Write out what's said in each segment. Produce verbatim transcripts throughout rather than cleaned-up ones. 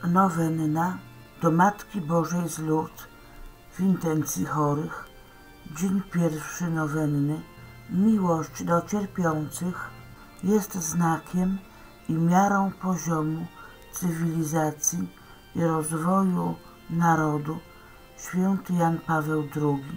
Nowenna do Matki Bożej z Lourdes w intencji chorych. Dzień pierwszy nowenny. Miłość do cierpiących jest znakiem i miarą poziomu cywilizacji i rozwoju narodu. Święty Jan Paweł drugi.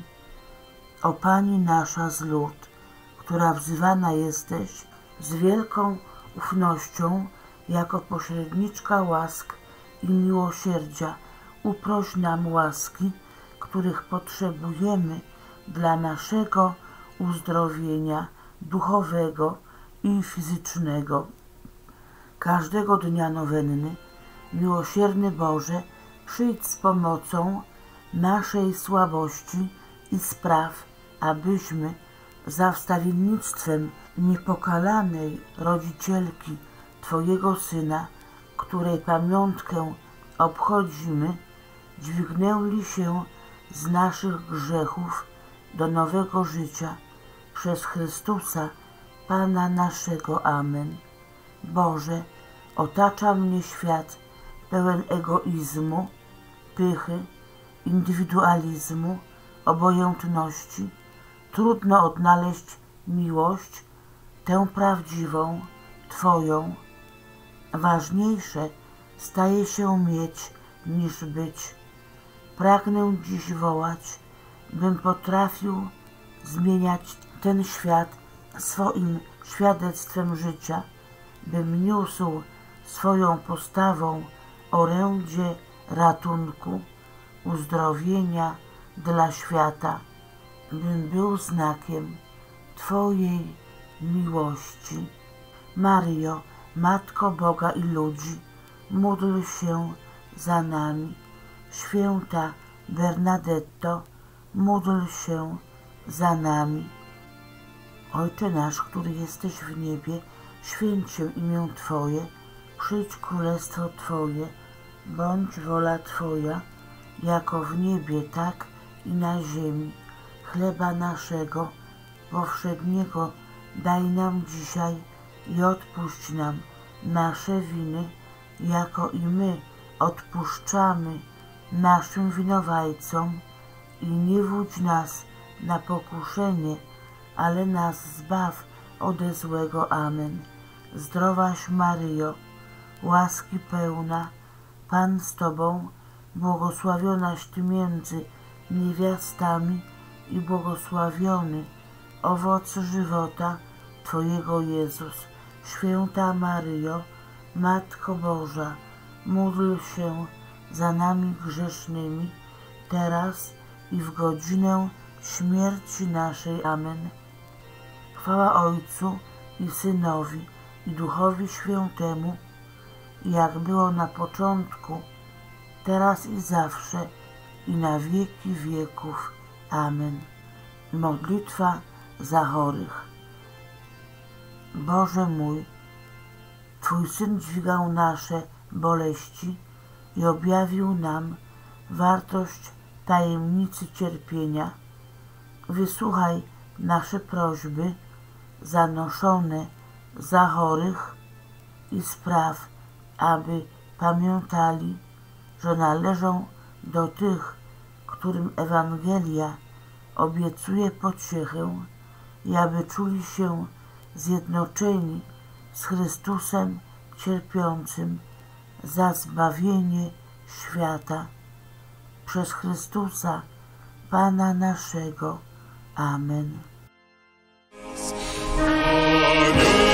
O Pani nasza z Lourdes, która wzywana jesteś z wielką ufnością jako pośredniczka łask i miłosierdzia, uproś nam łaski, których potrzebujemy dla naszego uzdrowienia duchowego i fizycznego. Każdego dnia nowenny, miłosierny Boże, przyjdź z pomocą naszej słabości i spraw, abyśmy za wstawiennictwem niepokalanej rodzicielki Twojego Syna, której pamiątkę obchodzimy, dźwignęli się z naszych grzechów do nowego życia przez Chrystusa, Pana naszego. Amen. Boże, otacza mnie świat pełen egoizmu, pychy, indywidualizmu, obojętności. Trudno odnaleźć miłość, tę prawdziwą, Twoją. Ważniejsze staje się mieć niż być. Pragnę dziś wołać, bym potrafił zmieniać ten świat swoim świadectwem życia, bym niósł swoją postawą orędzie ratunku, uzdrowienia dla świata, bym był znakiem Twojej miłości. Maryjo, Matko Boga i ludzi, módl się za nami. Święta Bernadetto, módl się za nami. Ojcze nasz, który jesteś w niebie, święć się imię Twoje, przyjdź królestwo Twoje, bądź wola Twoja, jako w niebie, tak i na ziemi. Chleba naszego powszedniego daj nam dzisiaj i odpuść nam nasze winy, jako i my odpuszczamy naszym winowajcom, i nie wódź nas na pokuszenie, ale nas zbaw ode złego. Amen. Zdrowaś Maryjo, łaski pełna, Pan z Tobą, błogosławionaś Ty między niewiastami i błogosławiony owoc żywota Twojego Jezus. Święta Maryjo, Matko Boża, módl się za nami grzesznymi, teraz i w godzinę śmierci naszej. Amen. Chwała Ojcu i Synowi i Duchowi Świętemu, jak było na początku, teraz i zawsze, i na wieki wieków. Amen. Modlitwa za chorych. Boże mój, Twój Syn dźwigał nasze boleści i objawił nam wartość tajemnicy cierpienia. Wysłuchaj nasze prośby zanoszone za chorych i spraw, aby pamiętali, że należą do tych, którym Ewangelia obiecuje pociechę, i aby czuli się zjednoczeni z Chrystusem cierpiącym za zbawienie świata. Przez Chrystusa, Pana naszego. Amen.